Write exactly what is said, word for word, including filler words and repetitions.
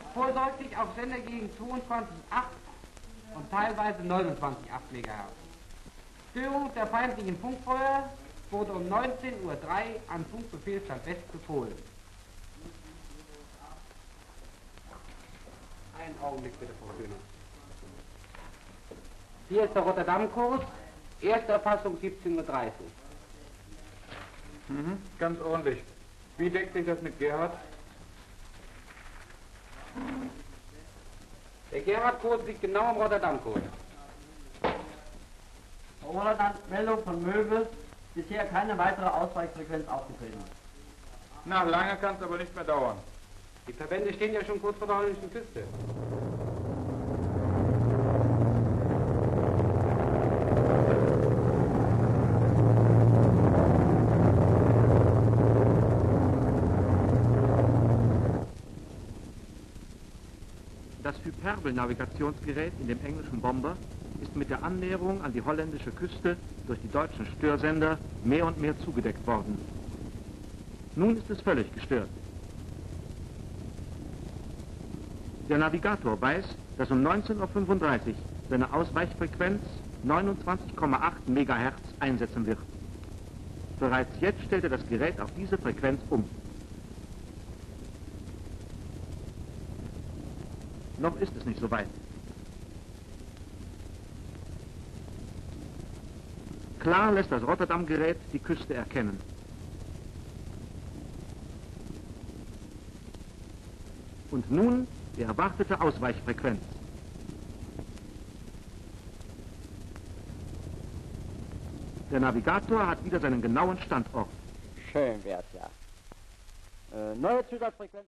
vorsorglich auf Sender gegen zweiundzwanzig Komma acht und teilweise neunundzwanzig Komma acht Megahertz. Störung der feindlichen Funkfeuer wurde um neunzehn Uhr drei an Funkbefehlsstand West befohlen. Einen Augenblick bitte, Frau Kühner. Hier ist der Rotterdam-Kurs, erste Erfassung siebzehn Uhr dreißig. Mhm, ganz ordentlich. Wie deckt sich das mit Gerhard? Der Gerhard-Kurs liegt genau am Rotterdam-Kurs. Rotterdam, Meldung von Möwe, bisher keine weitere Ausweichfrequenz aufgetreten. Na, lange kann es aber nicht mehr dauern. Die Verbände stehen ja schon kurz vor der holländischen Küste. Das Hyperbel-Navigationsgerät in dem englischen Bomber ist mit der Annäherung an die holländische Küste durch die deutschen Störsender mehr und mehr zugedeckt worden. Nun ist es völlig gestört. Der Navigator weiß, dass um neunzehn Uhr fünfunddreißig seine Ausweichfrequenz neunundzwanzig Komma acht Megahertz einsetzen wird. Bereits jetzt stellt er das Gerät auf diese Frequenz um. Noch ist es nicht so weit. Klar lässt das Rotterdam-Gerät die Küste erkennen. Und nun die erwartete Ausweichfrequenz. Der Navigator hat wieder seinen genauen Standort. Schön wär's ja. Äh, neue Zusatzfrequenz.